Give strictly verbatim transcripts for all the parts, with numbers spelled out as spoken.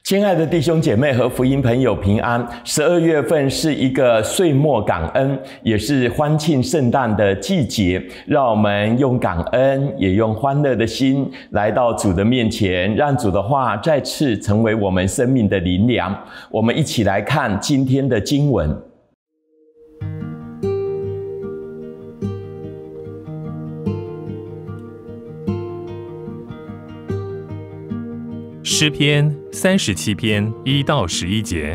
亲爱的弟兄姐妹和福音朋友平安。十二月份是一个岁末感恩，也是欢庆圣诞的季节。让我们用感恩，也用欢乐的心来到主的面前，让主的话再次成为我们生命的灵粮。我们一起来看今天的经文。 诗篇三十七篇一到十一节。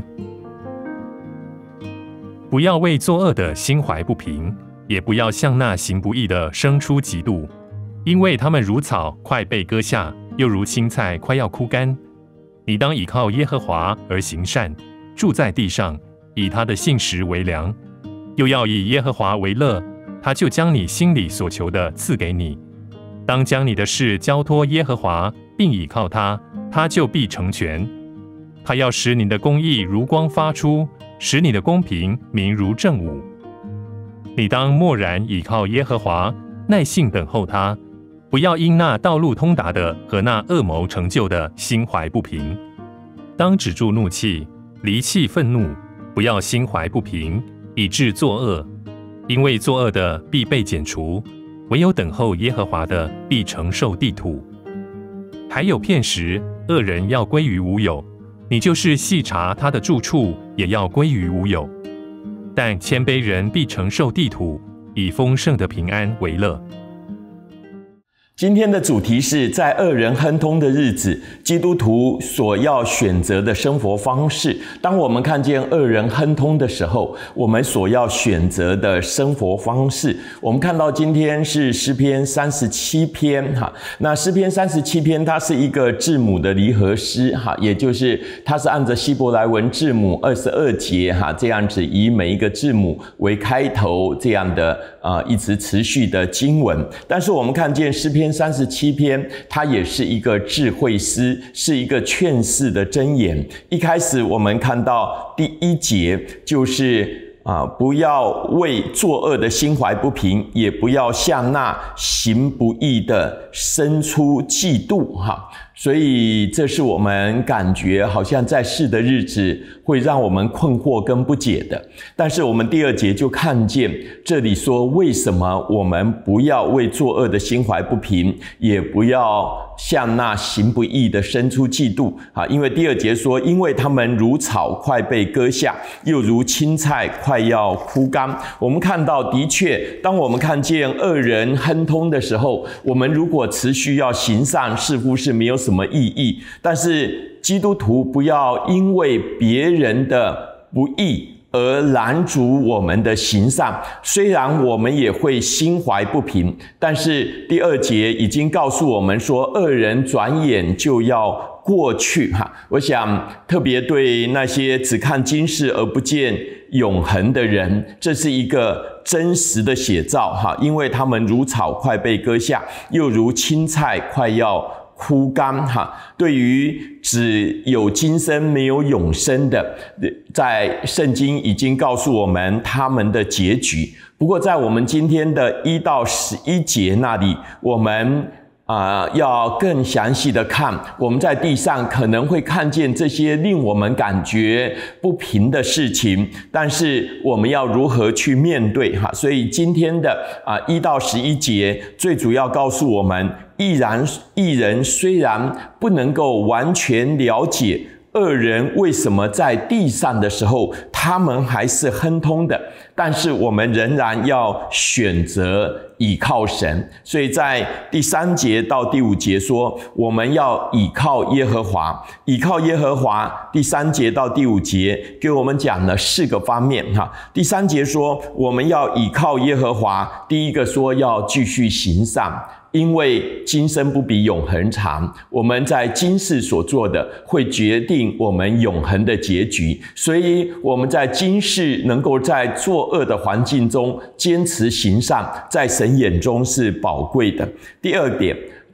不要为作恶的心怀不平，也不要向那行不义的生出嫉妒，因为他们如草快被割下，又如青菜快要枯干。你当倚靠耶和华而行善，住在地上，以他的信实为粮，又要以耶和华为乐，他就将你心里所求的赐给你。当将你的事交托耶和华，并倚靠他，他就必成全。他要使你的公义如光发出，使你的公平明如正午。你当默然倚靠耶和华，耐性等候他，不要因那道路通达的和那恶谋成就的心怀不平。当止住怒气，离弃愤怒，不要心怀不平，以致作恶，因为作恶的必被剪除，唯有等候耶和华的必承受地土。还有片时，恶人要归于无有，你就是细查他的住处，也要归于无有。但谦卑人必承受地土，以丰盛的平安为乐。 今天的主题是在恶人亨通的日子，基督徒所要选择的生活方式。当我们看见恶人亨通的时候，我们所要选择的生活方式。我们看到今天是诗篇三十七篇哈，那诗篇三十七篇它是一个字母的离合诗哈，也就是它是按着希伯来文字母二十二节哈，这样子以每一个字母为开头，这样的呃一直持续的经文。但是我们看见诗篇三十七篇，它也是一个智慧诗，是一个劝世的箴言。一开始我们看到第一节就是啊，不要为作恶的心怀不平，也不要向那行不义的生出嫉妒哈。所以这是我们感觉好像在世的日子会让我们困惑跟不解的。但是我们第二节就看见这里说，为什么我们不要为作恶的心怀不平，也不要向那行不义的生出嫉妒啊？因为第二节说，因为他们如草快被割下，又如青菜快要枯干。我们看到的确，当我们看见恶人亨通的时候，我们如果持续要行善，似乎是没有什么意义。但是基督徒不要因为别人的不义而拦阻我们的行善，虽然我们也会心怀不平，但是第二节已经告诉我们说，恶人转眼就要过去哈。我想特别对那些只看今世而不见永恒的人，这是一个真实的写照哈，因为他们如草快被割下，又如青菜快要枯干哈。对于只有今生没有永生的，在圣经已经告诉我们他们的结局。不过在我们今天的一到十一节那里，我们啊、呃，要更详细的看，我们在地上可能会看见这些令我们感觉不平的事情，但是我们要如何去面对哈？所以今天的啊一到十一节，最主要告诉我们，义然义人虽然不能够完全了解恶人为什么在地上的时候他们还是亨通的，但是我们仍然要选择倚靠神。所以在第三节到第五节说，我们要倚靠耶和华，倚靠耶和华。第三节到第五节给我们讲了四个方面哈。第三节说我们要倚靠耶和华，第一个说要继续行善，因为今生不比永恒长，我们在今世所做的会决定我们永恒的结局，所以我们在今世能够在作恶的环境中坚持行善，在神眼中是宝贵的。第二点，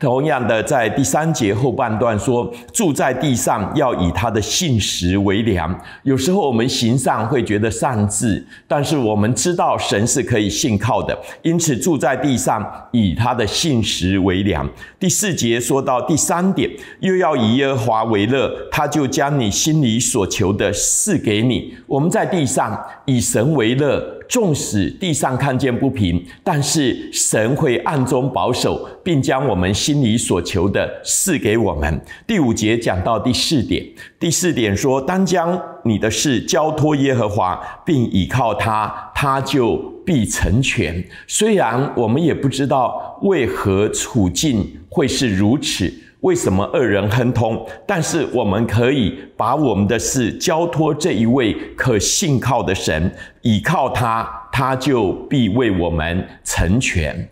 同样的，在第三节后半段说，住在地上要以他的信实为粮。有时候我们行善会觉得擅自，但是我们知道神是可以信靠的，因此住在地上以他的信实为粮。第四节说到第三点，又要以耶和华为乐，他就将你心里所求的赐给你。我们在地上以神为乐，纵使地上看见不平，但是神会暗中保守，并将我们心里所求的赐给我们。第五节讲到第四点，第四点说，当将你的事交托耶和华，并倚靠他，他就必成全。虽然我们也不知道为何处境会是如此，为什么恶人亨通，但是我们可以把我们的事交托这一位可信靠的神，倚靠他，他就必为我们成全。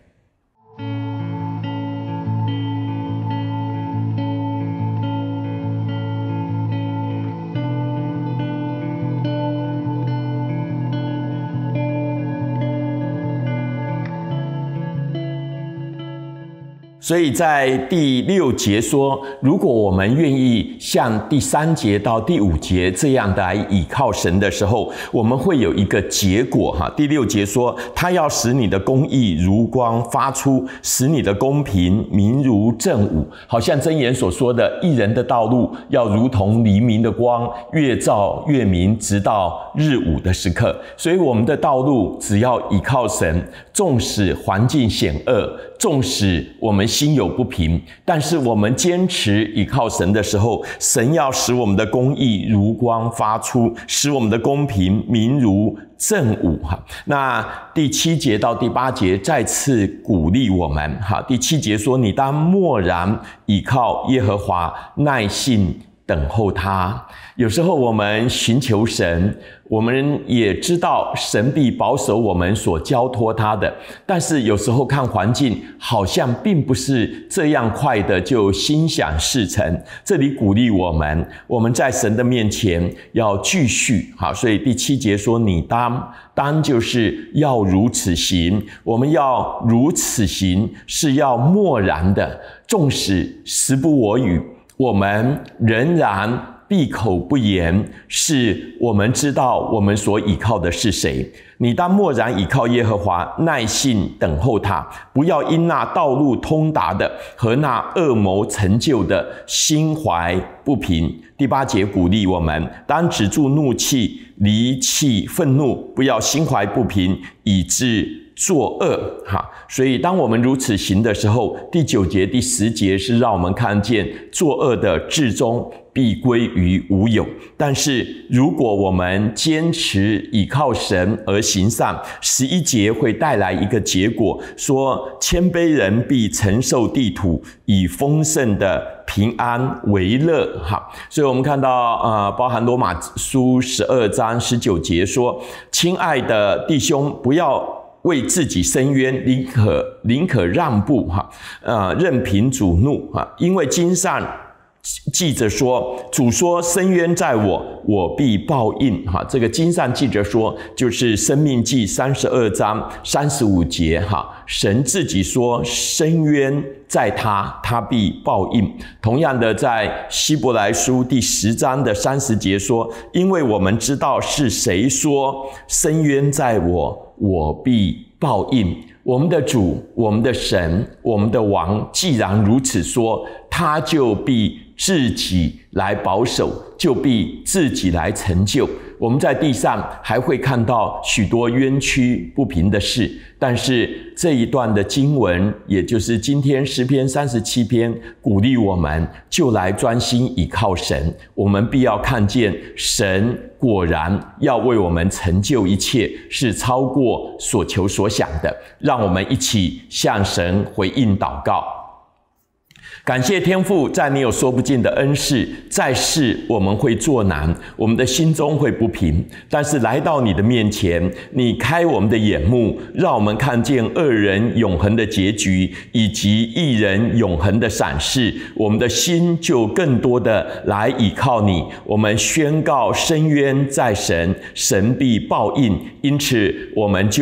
所以在第六节说，如果我们愿意像第三节到第五节这样来倚靠神的时候，我们会有一个结果哈。第六节说，他要使你的公义如光发出，使你的公平明如正午。好像箴言所说的，义人的道路要如同黎明的光，越照越明，直到日午的时刻。所以我们的道路只要倚靠神，纵使环境险恶，纵使我们心有不平，但是我们坚持倚靠神的时候，神要使我们的公义如光发出，使我们的公平明如正午。那第七节到第八节再次鼓励我们。第七节说，你当默然倚靠耶和华，耐心等候他。有时候我们寻求神，我们也知道神必保守我们所交托他的，但是有时候看环境好像并不是这样快的就心想事成。这里鼓励我们，我们在神的面前要继续。好，所以第七节说，你当当就是要如此行。我们要如此行，是要默然的，纵使时不我与，我们仍然闭口不言，是我们知道我们所倚靠的是谁。你当默然倚靠耶和华，耐心等候他，不要因那道路通达的和那恶谋成就的心怀不平。第八节鼓励我们，当止住怒气，离弃愤怒，不要心怀不平，以致作恶。哈，所以当我们如此行的时候，第九节第十节是让我们看见作恶的至终必归于无有。但是如果我们坚持倚靠神而行善，十一节会带来一个结果，说谦卑人必承受地土，以丰盛的平安为乐。哈，所以我们看到呃，包含罗马书十二章十九节说，亲爱的弟兄，不要为自己伸冤，宁可宁可让步哈，呃，任凭主怒哈，因为经上记着说，主说伸冤在我，我必报应。哈，这个经上记着说，就是申命记三十二章三十五节。哈，神自己说伸冤在他，他必报应。同样的，在希伯来书第十章的三十节说，因为我们知道是谁说伸冤在我，我必报应。我们的主，我们的神，我们的王，既然如此说，他就必自己来保守，就必自己来成就。我们在地上还会看到许多冤屈不平的事，但是这一段的经文，也就是今天诗篇三十七篇，鼓励我们就来专心倚靠神，我们必要看见神果然要为我们成就一切，是超过所求所想的。让我们一起向神回应祷告。感谢天父，在你有说不尽的恩赐，在世我们会作难，我们的心中会不平，但是来到你的面前，你开我们的眼目，让我们看见恶人永恒的结局，以及义人永恒的赏赐，我们的心就更多的来倚靠你。我们宣告伸冤在神，神必报应，因此我们就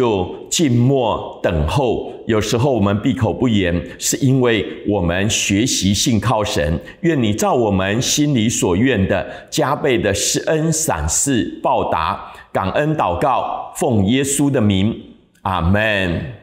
静默等候。有时候我们闭口不言，是因为我们学习信靠神。愿你照我们心里所愿的，加倍的施恩赏赐报答，感恩祷告，奉耶稣的名，阿们。